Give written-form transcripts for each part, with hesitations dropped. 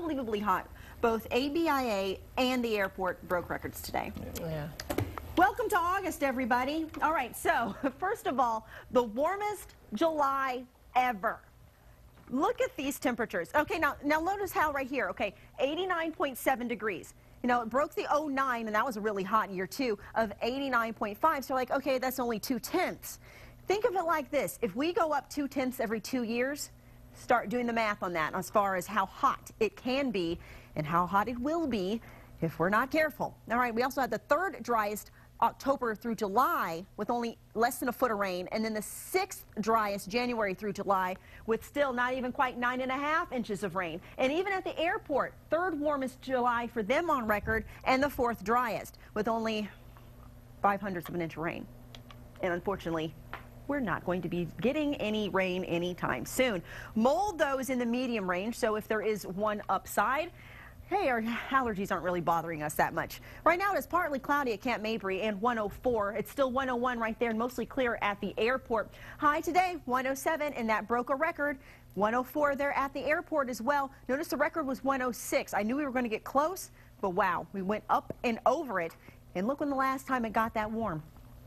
unbelievably hot. Both ABIA and the airport broke records today. Yeah. Welcome to August, everybody. All right, so first of all, the warmest July ever. Look at these temperatures. Okay, now notice how right here, okay, 89.7 degrees. You know, it broke the 09, and that was a really hot year, too, of 89.5. So, like, okay, that's only 2/10. Think of it like this. If we go up 2/10 every 2 years, start doing the math on that as far as how hot it can be and how hot it will be if we're not careful. All right, we also had the third driest October through July with only less than a foot of rain, and then the sixth driest January through July with still not even quite 9.5 inches of rain. And even at the airport, third warmest July for them on record and the fourth driest with only 0.05 of an inch of rain. And unfortunately, we're not going to be getting any rain anytime soon. Mold, though, is in the medium range, so if there is one upside, hey, our allergies aren't really bothering us that much. Right now, it is partly cloudy at Camp Mabry and 104. It's still 101 right there and mostly clear at the airport. High today, 107, and that broke a record. 104 there at the airport as well. Notice the record was 106. I knew we were going to get close, but wow, we went up and over it. And look when the last time it got that warm.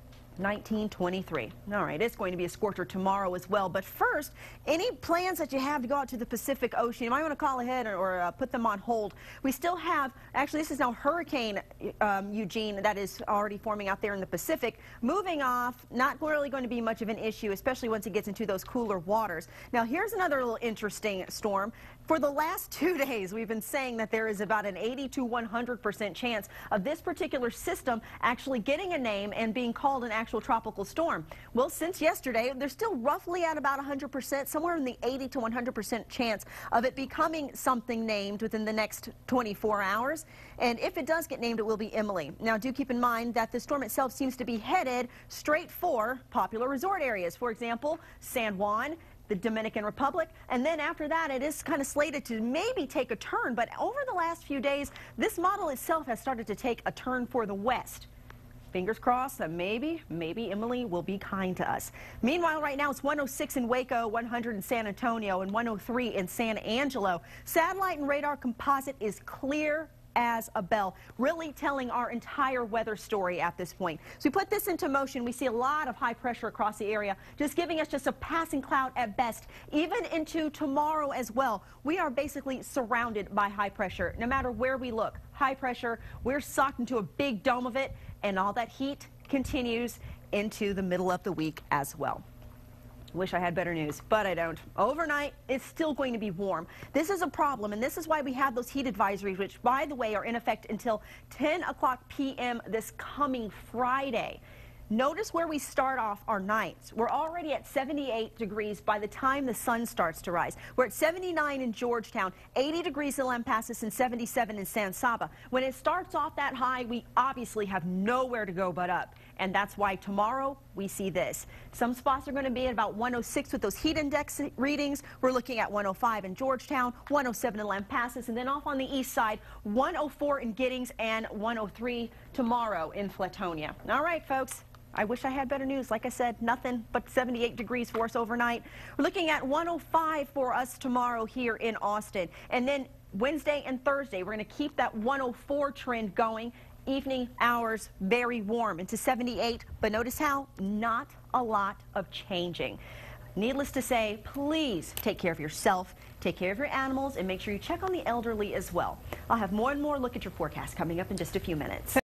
1923. All right, it's going to be a scorcher tomorrow as well. But first, any plans that you have to go out to the Pacific Ocean, you might want to call ahead or put them on hold. We still have, actually, this is now Hurricane Eugene that is already forming out there in the Pacific. Moving off, not really going to be much of an issue, especially once it gets into those cooler waters. Now, here's another little interesting storm. For the last 2 days, we've been saying that there is about an 80 to 100% chance of this particular system actually getting a name and being called an actual tropical storm. Well, since yesterday, they're still roughly at about 100%, somewhere in the 80 to 100% chance of it becoming something named within the next 24 hours. And if it does get named, it will be Emily. Now, do keep in mind that the storm itself seems to be headed straight for popular resort areas. For example, San Juan, the Dominican Republic, and then after that it is kind of slated to maybe take a turn, but over the last few days this model itself has started to take a turn for the west. Fingers crossed that maybe Emily will be kind to us. Meanwhile, right now it's 106 in Waco, 100 in San Antonio, and 103 in San Angelo. Satellite and radar composite is clear as a bell, really telling our entire weather story at this point. So we put this into motion. We see a lot of high pressure across the area, just giving us just a passing cloud at best, even into tomorrow as well. We are basically surrounded by high pressure. No matter where we look, high pressure, we're socked into a big dome of it, and all that heat continues into the middle of the week as well. Wish I had better news, but I don't. Overnight, it's still going to be warm. This is a problem, and this is why we have those heat advisories, which, by the way, are in effect until 10 o'clock p.m. this coming Friday. Notice where we start off our nights. We're already at 78 degrees by the time the sun starts to rise. We're at 79 in Georgetown, 80 degrees in Lampasas, and 77 in San Saba. When it starts off that high, we obviously have nowhere to go but up. And that's why tomorrow we see this. Some spots are going to be at about 106 with those heat index readings. We're looking at 105 in Georgetown, 107 in Lampasas, and then off on the east side, 104 in Giddings and 103 tomorrow in Flatonia. All right, folks. I wish I had better news. Like I said, nothing but 78 degrees for us overnight. We're looking at 105 for us tomorrow here in Austin. And then Wednesday and Thursday, we're going to keep that 104 trend going. Evening hours, very warm into 78. But notice how not a lot of changing. Needless to say, please take care of yourself, take care of your animals, and make sure you check on the elderly as well. I'll have more and more look at your forecast coming up in just a few minutes.